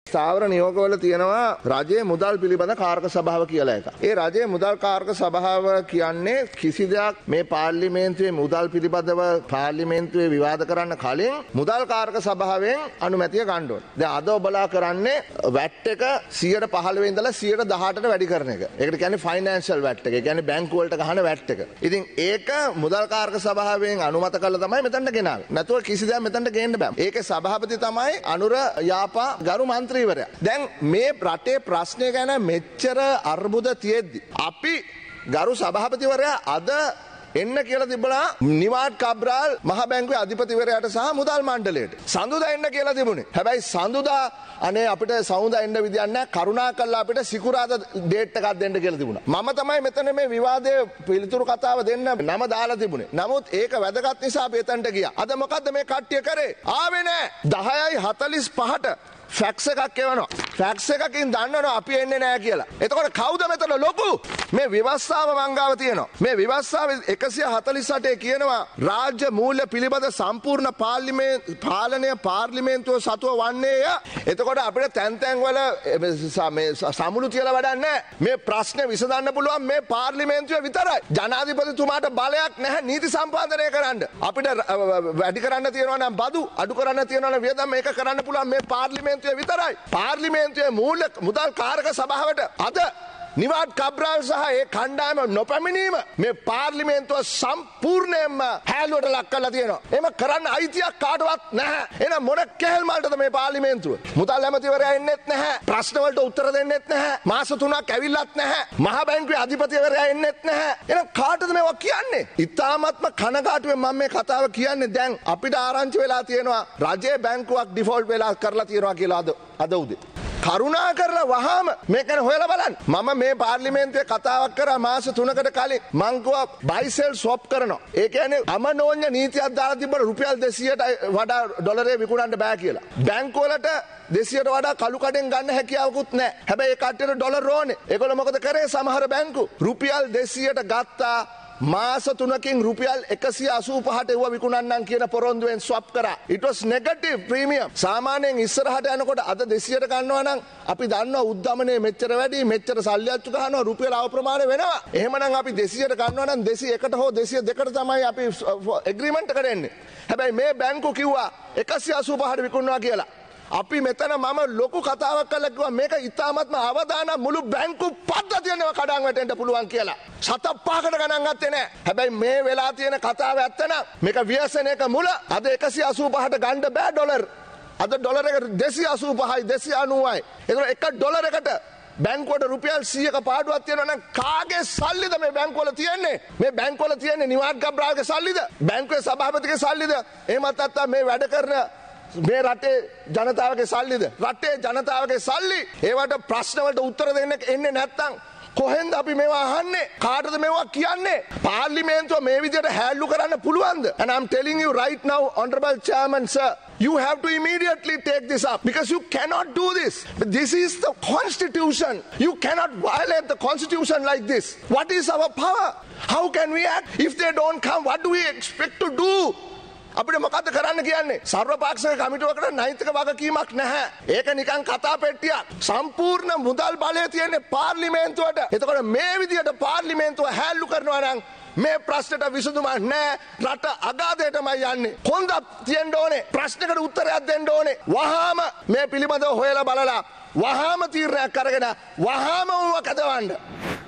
ස්ථාවර නියෝගවල තියෙනවා රජයේ මුදල් පිළිබඳ කාරක සභාව කියලා එකක්. ඒ රජයේ මුදල් කාරක සභාව කියන්නේ කිසි දෙයක් මේ පාර්ලිමේන්තුවේ මුදල් පිළිබඳව පාර්ලිමේන්තුවේ විවාද කරන්න කලින් මුදල් කාරක සභාවෙන් අනුමැතිය ගන්න ඕනේ. දැන් අද ඔබලා කරන්නේ වැට් එක 115 ඉඳලා 118ට වැඩි කරන එක. ඒකට කියන්නේ ෆයිනෑන්ෂල් වැට් එක. ඒ කියන්නේ බැංකු වලට ගහන වැට් එක. ඉතින් ඒක මුදල් කාරක සභාවෙන් අනුමත කළා තමයි මෙතනට ගෙනාවේ. නැතුව කිසි දෙයක් මෙතනට ගේන්න බෑ. ඒකේ සභාපති තමයි අනුර යාපා ගරු මන්ත්‍රී. දැන් මේ රටේ ප්‍රශ්නය ගැන මෙච්චර අර්බුද තියෙද්දි අපි ගරු සභාපතිවරයා අද එන්න කියලා තිබුණා නිවාඩ් කබ්‍රාල් මහ බැංකුවේ අධිපතිවරයාට සහ මුදල් මණ්ඩලයට. සඳුදා එන්න කියලා තිබුණේ. හැබැයි සඳුදා අනේ අපිට සඳුදා එන්න විදියක් නැහැ. කරුණාකරලා අපිට සිකුරාදා ඩේට් එකක් දෙන්න කියලා තිබුණා. මම තමයි මෙතන මේ විවාදයේ පිළිතුරු කතාව දෙන්න නම දාලා තිබුණේ. නමුත් ඒක වැදගත් නිසා අපි එතනට ගියා. අද මොකද්ද මේ කට්ටිය කරේ? ආවේ නැහැ. 10:45ට ෆැක්ස් එකක් එවනවා. ෆැක්ස් එකකින් දන්නවනේ අපි එන්නේ නැහැ කියලා. එතකොට කවුද මෙතන ලොකු? මේ විවස්සාව මංගාව තියෙනවා. මේ විවස්සාව 148 කියනවා රාජ්‍ය මූල්‍ය පිළිබඳ සම්පූර්ණ පාලනය පාර්ලිමේන්තුව සතුව වන්නේය. එතකොට අපිට තැන් වල මේ සමුළු තියලා වැඩක් නැහැ. මේ ප්‍රශ්නේ විසඳන්න පුළුවන් මේ පාර්ලිමේන්තුවේ විතරයි. ජනාධිපතිතුමාට බලයක් නැහැ නීති සම්පාදනය කරන්න. අපිට වැඩි කරන්න තියෙනවා නම් බදු අඩු කරන්න තියෙනවා නම් වියදම් මේක කරන්න පුළුවන් මේ පාර්ලිමේන්තුවේ විතරයි. පාර්ලිමේන්තුවේ මූල්‍ය මුදල් කාරක සභාවට අද නිවාඩ් කබ්‍රාල් සහ ඒ කණ්ඩායම නොපැමිණීම මේ පාර්ලිමේන්තුව සම්පූර්ණයෙන්ම හැලුවට ලක් කරලා තියෙනවා. එහෙම කරන්න අයිතියක් කාටවත් නැහැ. එහෙනම් මොන කෙහෙල් මල්ටද මේ පාර්ලිමේන්තුව? මුදල් ඇමතිවරයා එන්නෙත් නැහැ. ප්‍රශ්න වලට උත්තර දෙන්නෙත් නැහැ. මාස 3ක් ඇවිල්ලත් නැහැ. මහ බැංකුවේ අධිපතිවරයා එන්නෙත් නැහැ. එහෙනම් කාටද මේවා කියන්නේ? ඉතාමත්ම කනගාටුවෙන් මම මේ කතාව කියන්නේ. දැන් අපිට ආරංචි වෙලා තියෙනවා රජයේ බැංකුවක් ඩිෆෝල්ට් වෙලා කරලා තියෙනවා කියලා අද උදේ. කරුණා කරලා වහාම මේක ගැන හොයලා බලන්න. මම මේ පාර්ලිමේන්තුවේ කතාවක් කරා මාස 3කට කලින් මං කිව්වා බයි සෙල් ස්වොප් කරනවා. ඒ කියන්නේ අමනෝන්‍ය නීතියක් දාලා තිබ්බට රුපියල් 200ට වඩා ඩොලරේ විකුණන්න බෑ කියලා. බැංකු වලට 200ට වඩා කළු කඩෙන් ගන්න හැකියාවකුත් නැහැ. හැබැයි ඒ කට්ටියට ඩොලර් ඕනේ. ඒගොල්ලෝ මොකද කරේ? සමහර බැංකු රුපියල් 200ට ගත්තා. මාස 3කින් රුපියල් 185ට එවුව විකුණන්නම් කියන පොරොන්දුවෙන් ස්වප් කරා. It was negative premium. සාමාන්‍යයෙන් ඉස්සරහට යනකොට අද 200ට ගන්නවා නම් අපි දන්නවා උද්දමනයේ මෙච්චර වැඩි මෙච්චර සල්ලි අච්චු ගන්නවා රුපියල් අප්‍රමාණ වෙනවා. එහෙමනම් අපි 200ට ගන්නවා නම් 201ට හෝ 202ට තමයි අපි ඇග්‍රීමන්ට් එකට එන්නේ. හැබැයි මේ බැංකු කිව්වා 185ට විකුණනවා කියලා. අපි මෙතන මම ලොකු කතාවක් කළා කිව්වා මේක ඉතාමත්ම අවදානම් මුළු බැංකු පද්ධතියම කඩන් වැටෙන්න පුළුවන් කියලා. සත පහකට ගණන් ගත්තේ නැහැ. හැබැයි මේ වෙලා තියෙන කතාව ඇත්ත නම් මේක ව්‍යසනයක මුල. අද 185ට ගන්න බෑ ඩොලර්. අද ඩොලර් එක 285යි 290යි. ඒතකොට එක ඩොලරයකට බැංකුවට රුපියල් 100ක පාඩුවක් තියෙනවා නම් කාගේ සල්ලිද මේ බැංකුවල තියෙන්නේ? මේ බැංකුවල තියෙන්නේ නිවාඩ් ගබ්‍රාල්ගේ සල්ලිද? බැංකුවේ සභාපතිගේ සල්ලිද? එහෙමත් නැත්නම් මේ වැඩ කරන මේ රටේ ජනතාවගේ සල්ලිද? රටේ ජනතාවගේ සල්ලි. ඒවට ප්‍රශ්න වලට උත්තර දෙන්න එන්නේ නැත්නම් කොහෙන්ද අපි මේවා අහන්නේ? කාටද මේවා කියන්නේ? පාර්ලිමේන්තුව මේ විදිහට හැල්ලු කරන්න පුළුවන්ද? And I'm telling you right now, honorable chairman sir, you have to immediately take this up because you cannot do this. This is the constitution. You cannot violate the constitution like this. What is our power? How can we act? If they don't come, what do we expect to do? අපිට මොකද්ද කරන්න කියන්නේ? සර්වපාක්ෂික කමිටුවකට නෛතික වගකීමක් නැහැ. ඒක නිකන් කතා පෙට්ටියක්. සම්පූර්ණ මුදල් බලය තියෙන්නේ පාර්ලිමේන්තුවට. එතකොට මේ විදියට පාර්ලිමේන්තුව හැල්ලු කරනවා නම් මේ ප්‍රශ්නට විසඳුමක් නැහැ. රට අගාධයටමයි යන්නේ. කොන්දක් තියෙන්න ඕනේ. ප්‍රශ්නකට උත්තරයක් දෙන්න ඕනේ. වහාම මේ පිළිබඳව හොයලා බලලා වහාම තීරණයක් අරගෙන වහාම උව කදවන්න.